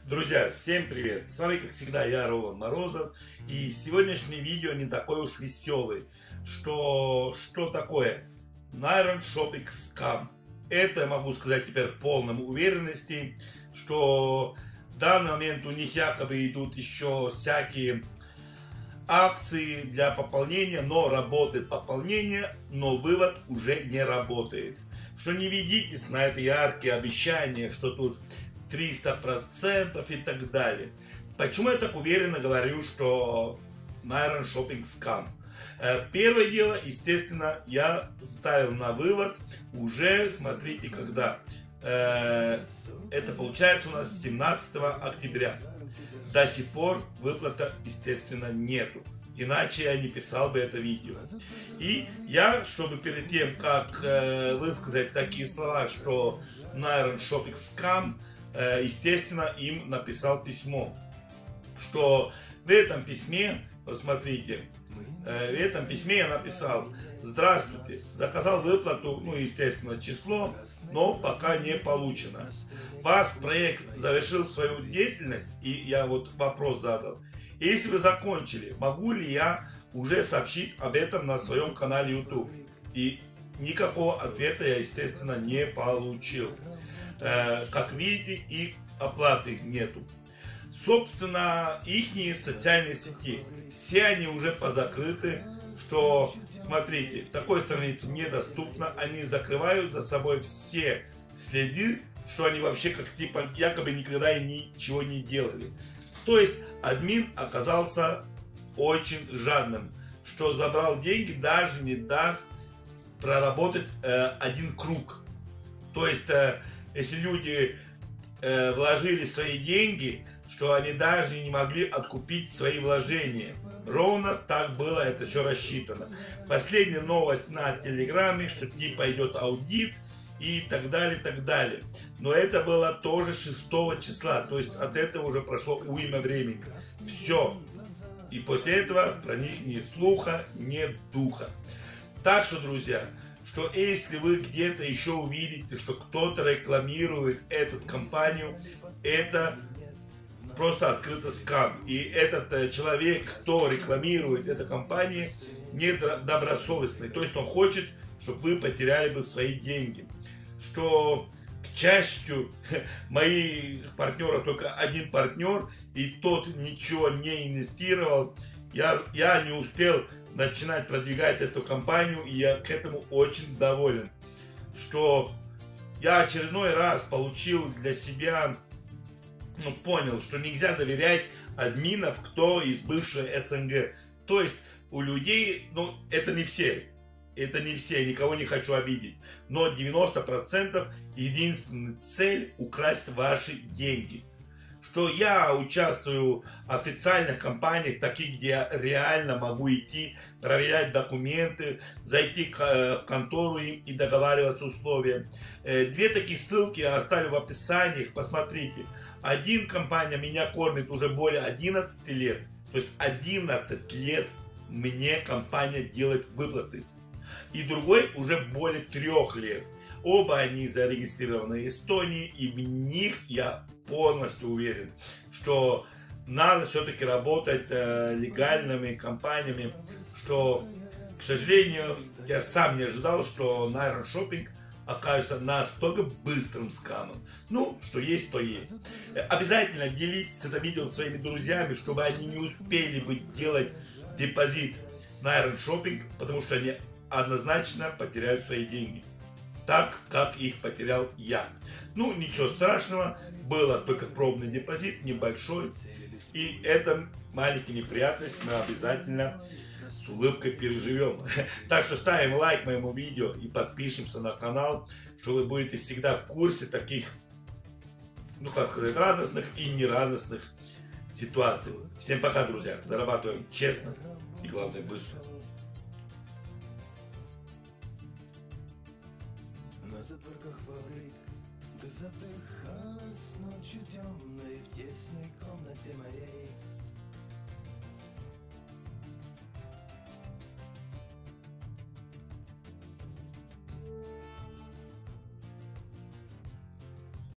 Друзья, всем привет! С вами, как всегда, я, Ролан Морозов. И сегодняшнее видео не такой уж веселый. Что такое? Iron Shopping Scam. Это я могу сказать теперь в полной уверенности, что в данный момент у них якобы идут еще всякие акции для пополнения, но работает пополнение, но вывод уже не работает. Что не ведитесь на это яркие обещания, что тут 300% и так далее. Почему я так уверенно говорю, что Iron Shopping Scam? Первое дело, естественно, я ставил на вывод уже, смотрите, когда. Это получается у нас 17 октября. До сих пор выплата, естественно, нету. Иначе я не писал бы это видео. И я, чтобы перед тем, как высказать такие слова, что Iron Shopping Scam, естественно, им написал письмо. Что в этом письме, вот смотрите, в этом письме я написал: здравствуйте, заказал выплату, ну, естественно, число, но пока не получено. Ваш проект завершил свою деятельность, и я вот вопрос задал. Если вы закончили, могу ли я уже сообщить об этом на своем канале YouTube? И никакого ответа я, естественно, не получил. Как видите, и оплаты нету. Собственно, ихние социальные сети, все они уже позакрыты, что, смотрите, в такой странице недоступно, они закрывают за собой все следы, что они вообще как типа якобы никогда и ничего не делали. То есть админ оказался очень жадным, что забрал деньги, даже не дав проработать один круг. То есть если люди вложили свои деньги, что они даже не могли откупить свои вложения. Ровно так было это все рассчитано. Последняя новость на Телеграме, что типа идет аудит и так далее, так далее. Но это было тоже 6 числа, то есть от этого уже прошло уйма времени. Все. И после этого про них ни слуха, ни духа. Так что, друзья, что если вы где-то еще увидите, что кто-то рекламирует эту компанию, это просто открыто скам. И этот человек, кто рекламирует эту компанию, недобросовестный. То есть он хочет, чтобы вы потеряли бы свои деньги. Что, к счастью, моих партнеров только один партнер, и тот ничего не инвестировал. Я не успел начинать продвигать эту компанию, и я к этому очень доволен. Что я очередной раз получил для себя, понял, что нельзя доверять админов, кто из бывшей СНГ. То есть у людей, это не все, никого не хочу обидеть, но 90% единственная цель — украсть ваши деньги. Что я участвую в официальных компаниях, таких, где я реально могу идти, проверять документы, зайти в контору им и договариваться условия. Две такие ссылки я оставлю в описании, посмотрите. Один компания меня кормит уже более 11 лет, то есть 11 лет мне компания делает выплаты. И другой уже более 3 лет. Оба они зарегистрированы в Эстонии, и в них я полностью уверен, что надо все-таки работать легальными компаниями, что, к сожалению, я сам не ожидал, что Iron Shopping окажется настолько быстрым скамом. Что есть, то есть. Обязательно делитесь это видео со своими друзьями, чтобы они не успели бы делать депозит на Iron Shopping, потому что они однозначно потеряют свои деньги. Так, как их потерял я. Ничего страшного, было только пробный депозит, небольшой. И это маленькая неприятность, мы обязательно с улыбкой переживем. Так что ставим лайк моему видео и подпишемся на канал, что вы будете всегда в курсе таких, радостных и нерадостных ситуаций. Всем пока, друзья. Зарабатываем честно и, главное, быстро. На затворках фабрик ты задыхалась ночью темной в тесной комнате моей.